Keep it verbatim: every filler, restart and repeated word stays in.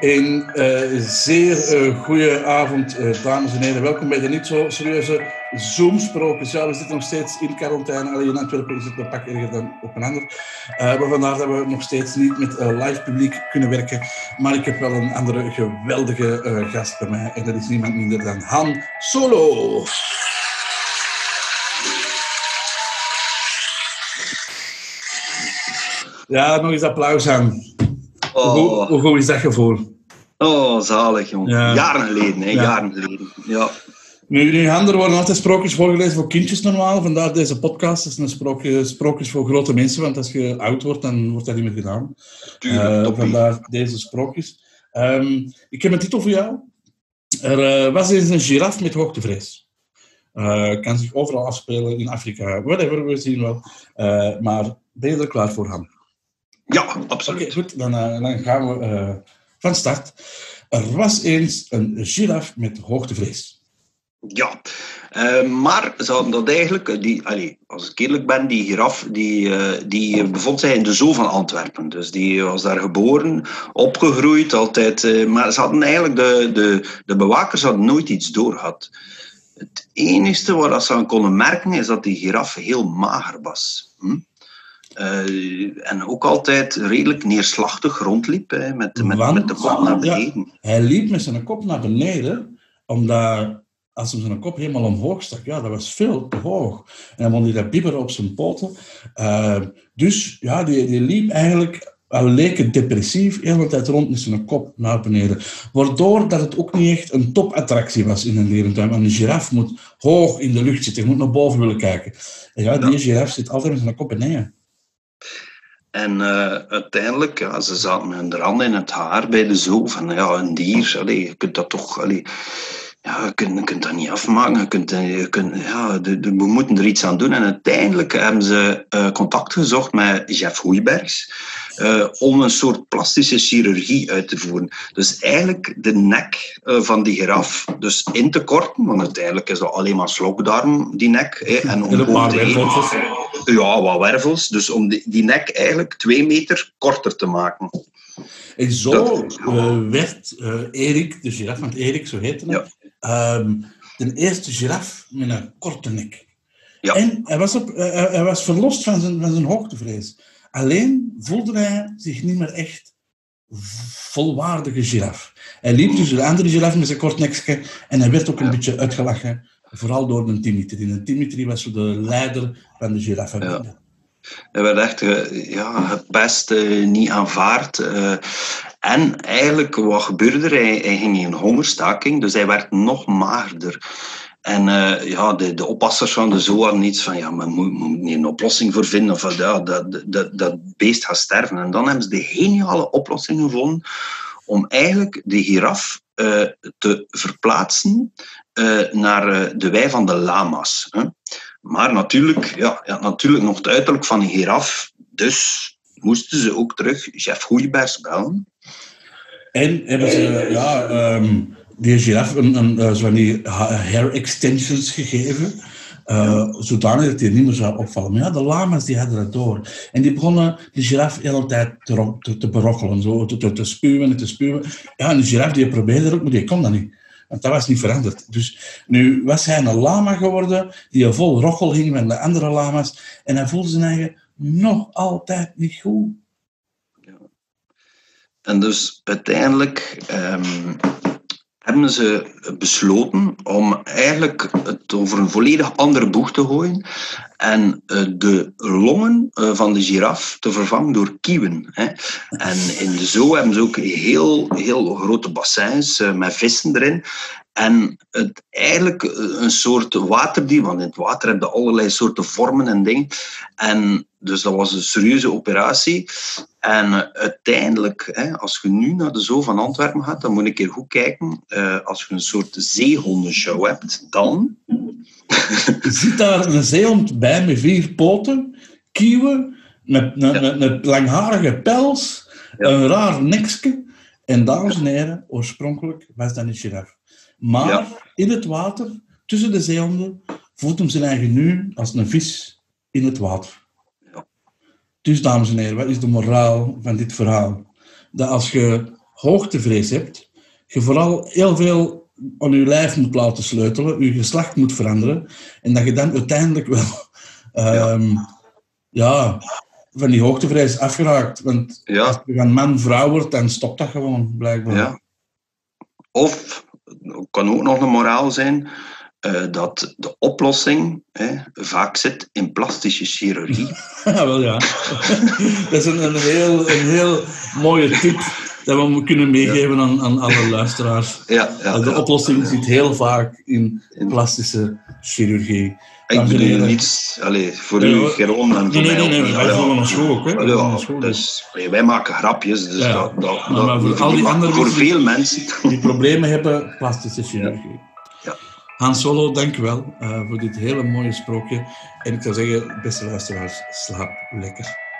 Een uh, zeer uh, goede avond, uh, dames en heren. Welkom bij de niet zo serieuze Zoom-sprokers. Ja, we zitten nog steeds in quarantaine. Alleen in Antwerpen is het een pak erger dan op een ander. Uh, maar vandaar dat we nog steeds niet met uh, live publiek kunnen werken. Maar ik heb wel een andere geweldige uh, gast bij mij. En dat is niemand minder dan Han Solo. Ja, nog eens applaus aan. Oh. Hoe, hoe goed is dat gevoel? Oh, zalig, jongen. Ja. Jaren geleden, hè. Ja. Jaren geleden. Ja. Nu, nu Han, er worden altijd sprookjes voorgelezen voor kindjes normaal. Vandaar deze podcast. Dat is een sprookje, sprookjes voor grote mensen, want als je oud wordt, dan wordt dat niet meer gedaan. Tuurlijk, uh, Vandaar deze sprookjes. Um, ik heb een titel voor jou. Er uh, was eens een giraf met hoogtevrees. Uh, kan zich overal afspelen in Afrika. Whatever, we zien wel. Uh, maar ben je er klaar voor, Han? Ja, absoluut. Oké, okay, goed. Dan, uh, dan gaan we uh, van start. Er was eens een giraf met hoogtevrees. Ja, uh, maar ze hadden dat eigenlijk... Die, allez, als ik eerlijk ben, die giraf die, uh, die bevond zich in de zoo van Antwerpen. Dus die was daar geboren, opgegroeid, altijd. Uh, maar ze hadden eigenlijk... De, de, de bewakers hadden nooit iets doorgehad. Het enige wat ze aan konden merken, is dat die giraf heel mager was. Hm? Uh, en ook altijd redelijk neerslachtig rondliep, hè, met, met, Want, met de kop naar beneden. Ja, hij liep met zijn kop naar beneden, omdat als hij zijn kop helemaal omhoog stak, ja, dat was veel te hoog. En dan begon hij dat bibberen op zijn poten. Uh, dus ja, die, die liep eigenlijk, al leek het depressief, de hele tijd rond met zijn kop naar beneden. Waardoor dat het ook niet echt een topattractie was in een dierentuin. Want een giraf moet hoog in de lucht zitten, je moet naar boven willen kijken. En ja, die ja. giraf zit altijd met zijn kop beneden. En uh, uiteindelijk, ja, ze zaten met hun handen in het haar bij de zoo. Van ja, een dier, allee, je kunt dat toch... Allee, ja, je kunt, je kunt dat niet afmaken. Je kunt, je kunt, ja, de, de, we moeten er iets aan doen. En uiteindelijk hebben ze uh, contact gezocht met Jeff Hoeibergs. Uh, om een soort plastische chirurgie uit te voeren. Dus eigenlijk de nek uh, van die giraf dus in te korten. Want uiteindelijk is dat alleen maar slokdarm, die nek. Hè, en om een paar wervels. Ja, wat wervels. Dus om die, die nek eigenlijk twee meter korter te maken. En zo uh, werd uh, Erik, de giraf, want Erik, zo heette hij, ja. um, de eerste giraf met een korte nek. Ja. En hij was, op, uh, hij was verlost van zijn, van zijn hoogtevrees. Alleen voelde hij zich niet meer echt volwaardige giraf. Hij liep tussen de andere giraf met zijn kort nekje en hij werd ook een ja. beetje uitgelachen. Vooral door een Dimitri. En Dimitri was zo de leider van de giraffen. Ja. Hij werd echt ja, gepest, uh, niet aanvaard. Uh, en eigenlijk, wat gebeurde er? Hij, hij ging in een hongerstaking, dus hij werd nog magerder. En uh, ja, de, de oppassers van de zoo hadden iets van, ja, maar we moeten hier een oplossing voor vinden, of ja, dat, dat, dat beest gaat sterven. En dan hebben ze de geniale oplossing gevonden om eigenlijk de giraf uh, te verplaatsen uh, naar uh, de wei van de lama's. Hè. Maar natuurlijk, ja, ja, natuurlijk nog het uiterlijk van een giraf, dus moesten ze ook terug Jeff Hoeibergs bellen. En hebben ze, ja... Um... die giraf een, een, een, zo die hair extensions gegeven, uh, zodanig dat hij niet meer zou opvallen. Maar ja, de lama's die hadden dat door. En die begonnen de giraf de hele tijd te, te, te berochelen, zo, te, te, te spuwen en te spuwen. Ja, en de giraf die probeerde dat ook, maar die kon dat niet. Want dat was niet veranderd. Dus nu was hij een lama geworden, die vol rochel hing met de andere lama's, en hij voelde zijn eigen nog altijd niet goed. Ja. En dus uiteindelijk... Um... hebben ze besloten om eigenlijk het over een volledig andere boeg te gooien en de longen van de giraf te vervangen door kieuwen. En in de zoo hebben ze ook heel, heel grote bassins met vissen erin. En het eigenlijk een soort waterdier, want in het water heb je allerlei soorten vormen en dingen. En dus dat was een serieuze operatie. En uiteindelijk, hè, als je nu naar de Zoo van Antwerpen gaat, dan moet je een keer goed kijken. Uh, als je een soort zeehondenshow hebt, dan... Je ziet daar een zeehond bij met vier poten, kieuwen, met een, ja. een langharige pels, ja. een raar nekje. En dames en heren, oorspronkelijk was dat een giraf. Maar ja. in het water, tussen de zeehonden, voelt hem zijn eigen nu als een vis in het water. Dus, dames en heren, wat is de moraal van dit verhaal? Dat als je hoogtevrees hebt, je vooral heel veel aan je lijf moet laten sleutelen, je geslacht moet veranderen, en dat je dan uiteindelijk wel um, ja. ja, van die hoogtevrees afgeraakt. Want ja. als je van man-vrouw wordt, dan stopt dat gewoon, blijkbaar. Ja. Of, het kan ook nog een moraal zijn, uh, dat de oplossing hè, vaak zit in plastische chirurgie. Ja, wel ja. Dat is een, een, heel, een heel mooie tip dat we kunnen meegeven ja. aan, aan alle luisteraars. Ja, ja, de ja. oplossing zit heel vaak in plastische chirurgie. Ik bedoel niets allez, voor ja, u, Geron en voor nee, mij. Nee, nee, nee, wij volgen ons ja. ook. Hè. Wij, ja, school, dus, allee, wij maken grapjes, dus ja. dat, dat, maar, maar voor, dat, al die andere voor mensen veel mensen. Die problemen hebben, plastische chirurgie. Ja. Ja. Hans Solo, dank u wel uh, voor dit hele mooie sprookje. En ik zou zeggen, beste luisteraars, slaap lekker.